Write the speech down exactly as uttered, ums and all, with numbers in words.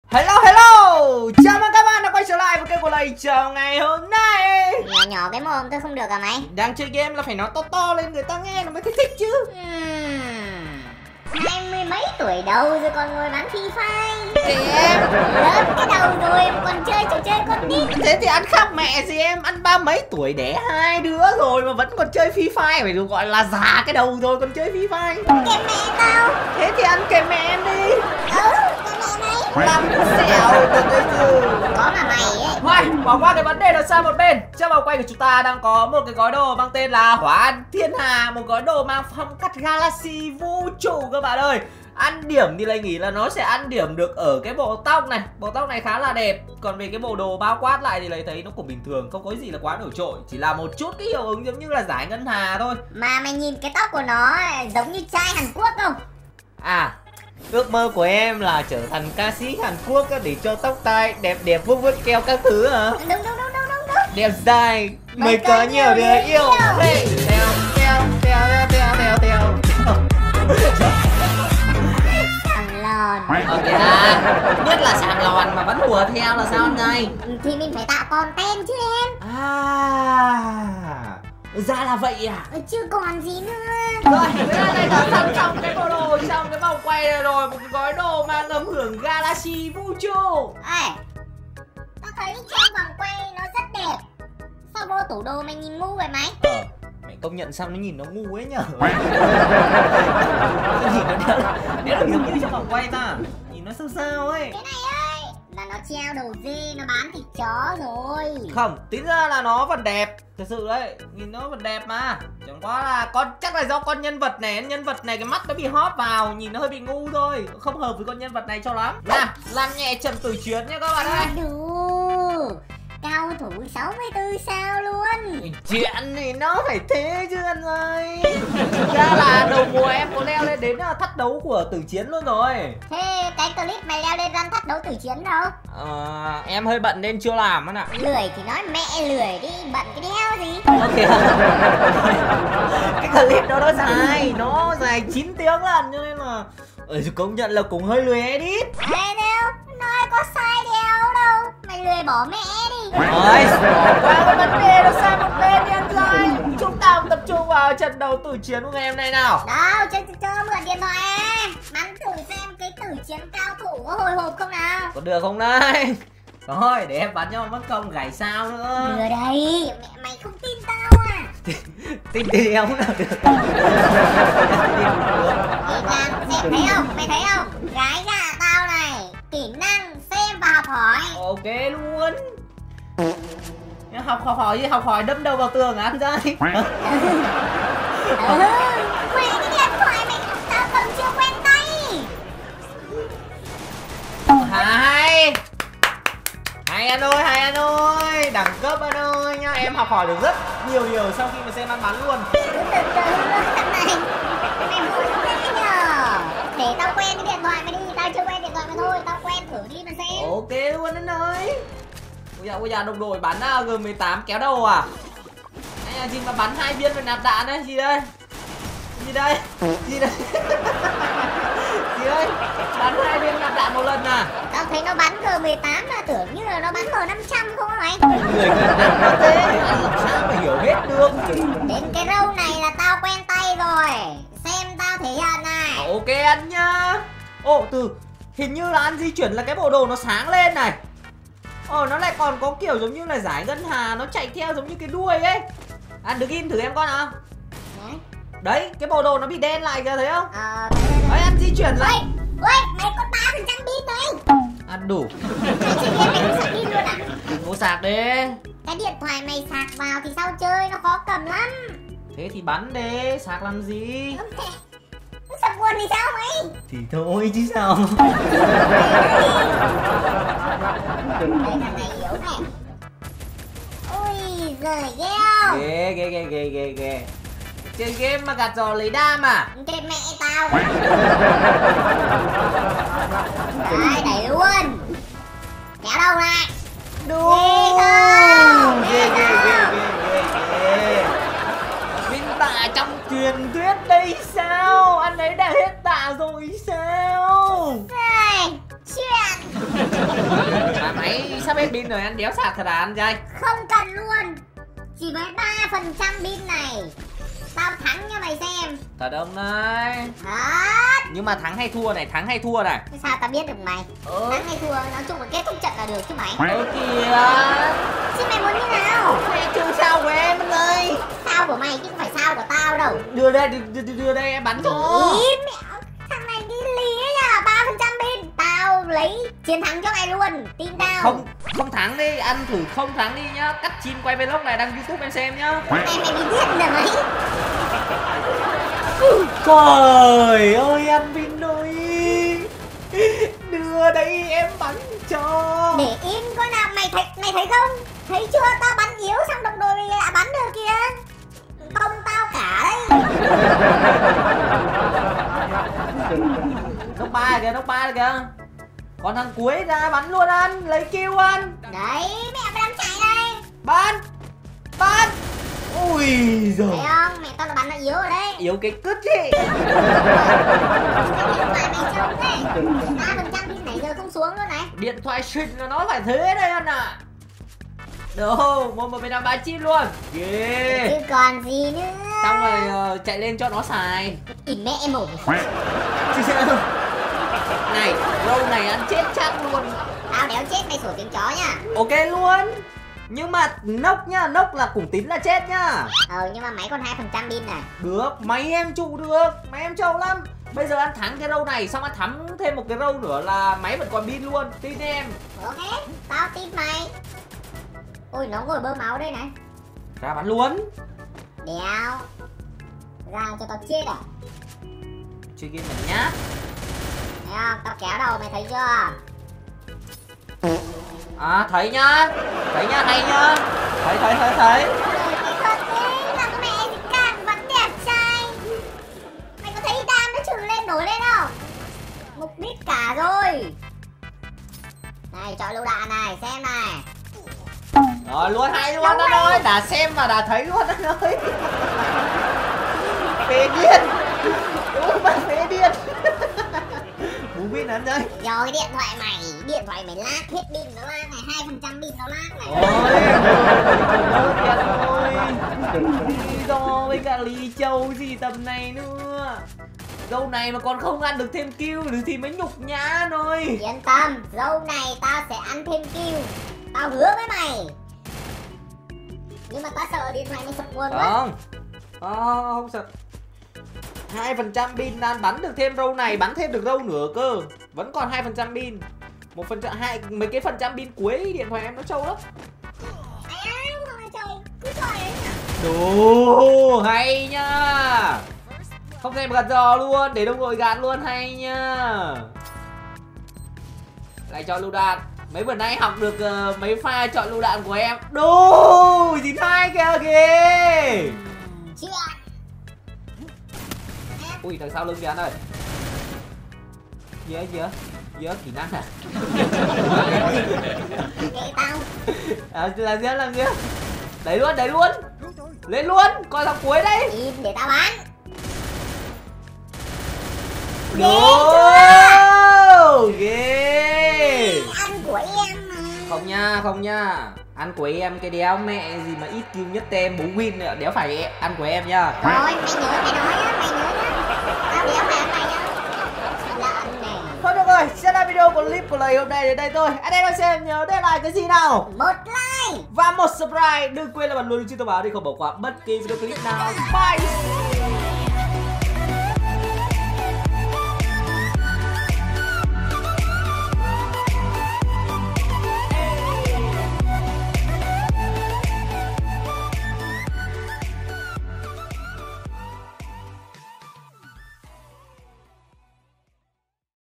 Hello hello, chào mừng các bạn đã quay trở lại với kênh của Lầy Chào ngày hôm nay. Nhỏ nhỏ cái mồm tôi không được à mày? Đang chơi game là phải nói to to lên người ta nghe nó mới thích thích chứ. uhm, Hai mươi mấy tuổi đầu rồi còn ngồi bán Free Fire. Thì em lớn cái đầu rồi còn chơi trò chơi con nít. thế thì ăn khác mẹ gì em, ăn ba mấy tuổi đẻ hai đứa rồi mà vẫn còn chơi Free Fire, phải được gọi là già cái đầu rồi còn chơi Free Fire. Kèm mẹ tao. Thế thì ăn kèm mẹ em đi. Ừ, kèm mẹ này. Làm xẻo từ cái chứ. Có mà mày ấy. Thôi, bỏ qua cái vấn đề đó sang một bên. Trong vòng quay của chúng ta đang có một cái gói đồ mang tên là Hỏa Ăn Thiên Hà, một gói đồ mang phong cách Galaxy vũ trụ các bạn ơi. Ăn điểm thì Lầy nghĩ là nó sẽ ăn điểm được ở cái bộ tóc này. Bộ tóc này khá là đẹp. Còn về cái bộ đồ bao quát lại thì Lầy thấy nó cũng bình thường, không có gì là quá nổi trội. Chỉ là một chút cái hiệu ứng giống như là giải ngân hà thôi. Mà mày nhìn cái tóc của nó giống như trai Hàn Quốc không? À, ước mơ của em là trở thành ca sĩ Hàn Quốc để cho tóc tai đẹp đẹp vuốt vuốt keo các thứ hả? Đúng đúng đúng đúng đúng đúng. Đẹp dài mới có nhiều đứa yêu. Hey, teo teo teo teo teo teo. Thằng lòn. Ok à, biết là sàng lòn mà vẫn hùa theo là sao anh này? Thì mình phải tạo content chứ em. À, ra là vậy à? Ừ, chứ còn gì nữa. Rồi, bây giờ này đã sẵn xong cái bộ đồ trong cái vòng quay này rồi. Một cái gói đồ mang âm hưởng Galaxy vũ trụ. Ê, tao thấy trong vòng quay nó rất đẹp. Sao vô tủ đồ mày nhìn ngu vậy mày? Ờ, mày công nhận sao nó nhìn nó ngu ấy nhở? Nhìn nó đỡ, đỡ được giống như trong vòng quay ta. Nhìn nó sao sao ấy. Cái này ơi, là nó treo đầu dê, nó bán thịt chó rồi. Không, tính ra là nó vẫn đẹp. Thật sự đấy, nhìn nó vẫn đẹp mà. Chẳng qua là con chắc là do con nhân vật này, nhân vật này cái mắt nó bị hóp vào, nhìn nó hơi bị ngu thôi, không hợp với con nhân vật này cho lắm. Nào, làm nhẹ chậm tử chuyến nha các bạn ơi. À, đủ. Cao thủ sáu mươi tư sao luôn. Chuyện thì nó phải thế chứ anh ơi. Thực ra là đầu mùa em có leo lên đến thách đấu của tử chiến luôn rồi. Thế cái clip mày leo lên răn thách đấu tử chiến đâu? Ờ, em hơi bận nên chưa làm anh ạ. Lười thì nói mẹ lười đi, bận cái đeo gì. Ok. Cái clip đó nó dài, nó dài chín tiếng lần cho nên là ừ, công nhận là cũng hơi lười edit. Ê đâu, nói có sai đeo đâu. Mày lười bỏ mẹ đi. Ôi, qua cái vấn đề nó sang một bên đi anh trai. Chúng ta tập trung vào trận đấu tử chiến của ngày hôm nay nào. Đâu, cho, cho, cho mượn điện thoại à. Bắn thử xem cái tử chiến cao thủ có hồi hộp không nào. Có được không đây? Rồi, để em bắn cho mất công gảy sao nữa. Đưa đây, mẹ mày không tin tao à. Tin đi em nào được. Thì làm, mày thấy không, mày thấy không? Gái gà tao này, kỹ năng xem và học hỏi. Ok luôn. Học học hỏi gì? Học hỏi đâm đầu vào tường á anh trai. Ừ, mày cái điện thoại mày tao cầm chưa quen tay. Hay hay anh ơi, hay anh ơi, đẳng cấp anh ơi nha. Em học hỏi được rất nhiều điều sau khi mà xem ăn bắn luôn. Cứ từ từ thằng này, mày vui thế nhờ. Để tao quen cái điện thoại mày đi, tao chưa quen điện thoại mày thôi, tao quen thử đi mà xem. Ok luôn anh ơi. Bây giờ bây giờ đồng đội bắn G mười tám kéo đầu à? Hay là gì mà bắn hai viên rồi nạp đạn đấy, gì đây? Gì đây? Gì đây? Gì đây? Bắn hai viên nạp đạn một lần à? Tao thấy nó bắn G mười tám là tưởng như là nó bắn M năm trăm không á mày? Người nặng nó thế, anh làm sao mà hiểu hết được. Đến cái râu này là tao quen tay rồi. Xem tao thể hiện này. Ok anh nhá. Ồ từ hình như là anh di chuyển là cái bộ đồ nó sáng lên này. Ờ nó lại còn có kiểu giống như là giải ngân hà, nó chạy theo giống như cái đuôi ấy. Anh được in thử em con nào. Đấy. Đấy, cái bộ đồ nó bị đen lại kìa, thấy không? Ờ, Đấy, anh di chuyển lại. ui, mày có ba phần trăm pin đấy. Ăn đủ. Mày chơi game mày không sạc pin luôn à? Mua sạc đi. Cái điện thoại mày sạc vào thì sao chơi, nó khó cầm lắm. Thế thì bắn đi, sạc làm gì? Nó sạc buồn thì sao mày? Thì thôi chứ sao. Đấy thằng này yếu này. Ui giời ghê không? Ghê ghê ghê ghê ghê ghê. Chơi game mà gạt giò lấy đam à? Chết mẹ tao. Đấy đẩy luôn. Kéo đầu này. Đu. Ghê ghê ghê ghê ghê ghê. Minh tạ trong truyền thuyết đây sao? Anh ấy đã hết tạ rồi sao? Này, chuyện. hết pin rồi, anh đéo sạc thật à anh trai? Không cần luôn. Chỉ với ba phần trăm pin này tao thắng cho mày xem. Thật ông đấy. Thật. Nhưng mà thắng hay thua này, thắng hay thua này. Sao tao biết được mày? Ừ. Thắng hay thua, nói chung là kết thúc trận là được chứ mày. Ơ kìa. Chứ mày muốn như nào? Mẹ chơi sao của em anh ơi. Sao của mày chứ không phải sao của tao đâu. Đưa đây, đưa, đưa, đưa đây em bắn cho. Ý mẹ, thằng này đi lý ấy nhờ, ba phần trăm pin. Tao lấy chiến thắng cho mày luôn, tin tao. Không, không thắng đi, ăn thử không thắng đi nhá. Cắt chin quay vlog này đăng YouTube em xem nhá. Mày mày bị điên rồi mày. Trời ơi anh Vin ơi. Đưa đây em bắn cho. Để im coi nào, mày thấy mày thấy không? Thấy chưa, tao bắn yếu xong đồng đội mày đã bắn được kìa. Công tao cả đấy. Nóc ba kìa, nóc ba kìa. Còn thằng cuối ra bắn luôn anh, lấy kill anh. Đấy, mẹ mày đang chạy đây. Bắn. Bắn. Ui giời. Thấy không, mẹ tao là bắn nó yếu rồi đấy. Yếu cái cứt gì. Mày mày trông thế. ba phần trăm pin nãy giờ không xuống luôn này. Điện thoại xịn là nó phải thế đây anh ạ. À. Đâu, một một năm ba chip luôn. Yeah. Chứ còn gì nữa. Xong rồi uh, chạy lên cho nó xài. Ỉm mẹ em ổn. Này, râu này ăn chết chắc luôn. Tao đéo chết mày sủa tiếng chó nha. Ok luôn. Nhưng mà nốc nhá, nốc là cũng tính là chết nhá. Ờ nhưng mà máy còn hai phần trăm pin này. Được, máy em trụ được, máy em trâu lắm. Bây giờ anh thắng cái râu này xong anh thắng thêm một cái râu nữa là máy vẫn còn pin luôn, tin em. Ok, tao tin mày. Ôi nó ngồi bơm máu đây này. Ra bắn luôn. Đéo. Ra cho tao chết à? Chơi game mình nhá. Thấy không, tao kéo đầu mày thấy chưa? À thấy nhá. Thấy nhá, hay nhá. Thấy thấy thấy thấy. Mày thật thế, là con mẹ gì càng vẫn đẹp trai. Mày có thấy đam nó trừng lên nổi lên không? Mục đích cả rồi. Này chọn lựu đạn này, xem này. Rồi luôn, hay luôn anh ơi. Đã xem mà đã thấy luôn anh ơi. Phê điên. Đúng mà phê điên. Bú pin anh ơi. Do cái điện thoại mày, điện thoại mày lag hết pin nó lag này, hai phần trăm pin nó lag này. Ôi, lý do với cả Lý Châu gì tầm này nữa. Dâu này mà còn không ăn được thêm kill thì mới nhục nhã thôi. Yên tâm, dâu này tao sẽ ăn thêm kill. Tao hứa với mày. Nhưng mà tao sợ điện thoại mày sập nguồn quá. Không, à, không sợ. Hai phần trăm pin đang bắn được thêm râu này, bắn thêm được râu nữa cơ. Vẫn còn hai phần trăm pin. Một phần trăm hai mấy cái phần trăm pin cuối điện thoại em nó trâu lắm. Ai ai không là trời, cứ trời đấy nhỉ. Đủ hay nhá. Không xem gạt giò luôn, để đồng đội gạt luôn, hay nhá. Lại cho lựu đạn. Mấy bữa nay học được uh, mấy pha chọn lựu đạn của em. Đủ chín hai kìa kìa. Chưa. Ui đằng sau lưng kìa anh ơi. Dứa dứa dứa kỹ năng à. Kệ tao. À, làm dứa làm dứa. Đẩy luôn đẩy luôn. Lên luôn, coi thằng cuối đây. Im để tao bắn. Đồ ghê. Ăn của em mà. Không nha, không nha. Ăn của em cái đéo mẹ gì mà ít kill nhất tem bú win đéo phải ăn của em nha. Thôi mày nhớ mày nói á, mày nhớ á. Tao đéo phải ăn mày á. Lợn này. Thôi được rồi, sẽ là video clip của lời hôm nay đến đây thôi. Anh em đang xem nhớ để lại cái gì nào? Một like Và một subscribe. Đừng quên là bật luôn chuông thông báo để không bỏ qua bất kỳ video clip nào. Bye.